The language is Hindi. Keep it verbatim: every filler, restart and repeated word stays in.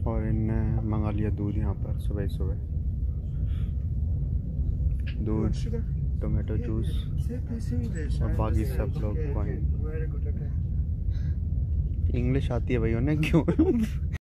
और इनने मंगा लिया दूध यहाँ पर सुबह सुबह, दूध, टोमेटो जूस और बाकी सब लोग वाइन। इंग्लिश आती है भाई उन्हें क्यों